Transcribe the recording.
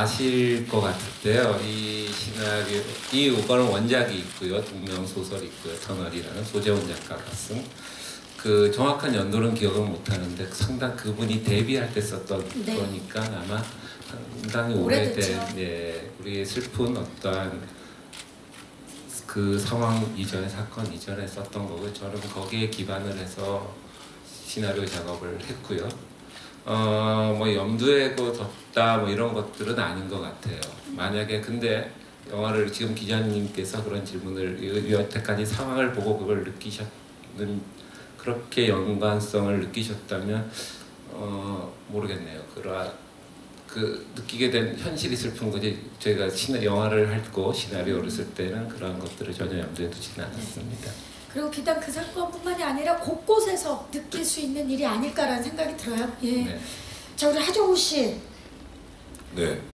아실 것 같은데요. 이 시나리오, 이거는 원작이 있고요. 동명 소설이 있고요. 터널이라는 소재원 작가가 쓴. 그 정확한 연도는 기억은 못하는데 상당 그분이 데뷔할 때 썼던 네. 거니까 아마 상당히 오래된 예, 우리의 슬픈 어떠한 그 상황 이전에 사건 이전에 썼던 거고 저는 거기에 기반을 해서 시나리오 작업을 했고요. 뭐 염두에 뒀다 뭐 이런 것들은 아닌 것 같아요. 만약에 근데 영화를 지금 기자님께서 그런 질문을 여태까지 상황을 보고 그걸 느끼셨는 그렇게 연관성을 느끼셨다면 모르겠네요. 그 느끼게 된 현실이 슬픈 거지 저희가 영화를 하고 시나리오를 쓸 때는 그러한 것들을 전혀 염두에 두지는 않았습니다. 그리고 비단 그 사건뿐만이 아니라 곳곳에서 느낄 수 있는 일이 아닐까라는 생각이 들어요. 예. 네. 자, 우리 하정우 씨. 네.